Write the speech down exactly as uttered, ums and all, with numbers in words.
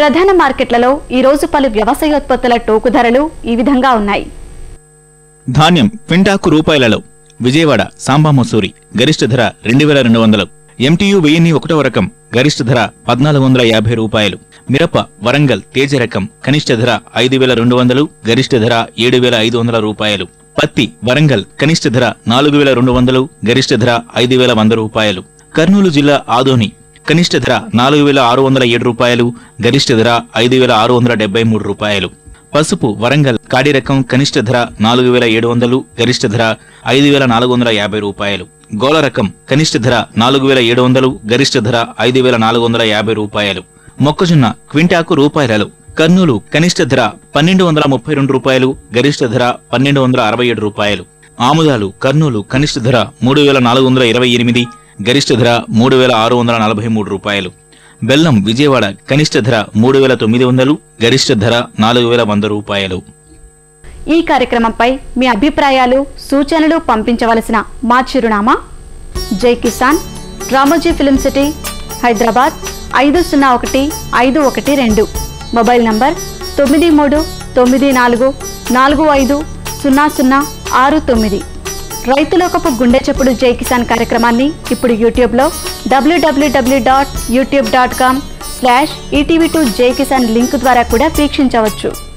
ప్రధాన మార్కెట్లలో ఈ రోజు పలు వ్యవసాయోత్పత్తుల టోకు ధరలు ఈ విధంగా ఉన్నాయి. ధాన్యం క్వింటాకు రూపాయలలో విజయవాడ సాంబా మసూరి గరిష్ట ధర రెండు వేల రెండు వందలు. ఎంటీయూ వెయ్యిన్ని ఒకటవ రకం గరిష్ట ధర పద్నాలుగు వందల యాభై రూపాయలు. మిరప వరంగల్ తేజ రకం కనిష్ట ధర ఐదు వేల రెండు వందలు గరిష్ట ధర ఏడు వేల ఐదు వందల రూపాయలు. పత్తి వరంగల్ కనిష్ట ధర నాలుగు వేల రెండు వందలు గరిష్ట ధర ఐదు వేల వంద రూపాయలు. కర్నూలు జిల్లా ఆదోని కనిష్ట ధర నాలుగు వేల ఆరు వందల ఏడు రూపాయలు గరిష్ట ధర ఐదు వేల ఆరు వందల డెబ్బై మూడు రూపాయలు. పసుపు వరంగల్ కాడి రకం కనిష్ట ధర నాలుగు వేల ఏడు వందలు గరిష్ట ధర ఐదు వేల నాలుగు వందల యాభై రూపాయలు. గోల రకం కనిష్ట ధర నాలుగు వేల ఏడు వందలు గరిష్ట ధర ఐదు వేల నాలుగు వందల యాభై రూపాయలు. మొక్కజొన్న క్వింటాకు రూపాయలలో కర్నూలు కనిష్ట ధర పన్నెండు వందల ముప్పై రెండు రూపాయలు గరిష్ట ధర పన్నెండు వందల అరవై ఏడు రూపాయలు. ఆముదాలు కర్నూలు కనిష్ట ధర మూడు వేల నాలుగు వందల ఇరవై ఎనిమిది గరిష్ట ధర మూడు వేల ఆరు వందల నలభై మూడు రూపాయలు. బెల్లం విజయవాడ కనిష్ట ధర మూడు వేల తొమ్మిది వందలు గరిష్ట ధర నాలుగు వేల వంద రూపాయలు. ఈ కార్యక్రమంపై మీ అభిప్రాయాలు సూచనలు పంపించవలసిన మా చిరునామా జై కిసాన్, రామోజీ ఫిల్మ్ సిటీ, హైదరాబాద్ ఐదు సున్నా ఒకటి ఐదు ఒకటి రెండు. మొబైల్ నంబర్ తొమ్మిది మూడు తొమ్మిది నాలుగు నాలుగు ఐదు సున్నా సున్నా ఆరు తొమ్మిది. రైతులోకపు గుండె చప్పుడు జై కిసాన్ కార్యక్రమాన్ని ఇప్పుడు యూట్యూబ్లో W W W dot YouTube dot com slash ETV two Jai Kisan link ద్వారా కూడా వీక్షించవచ్చు.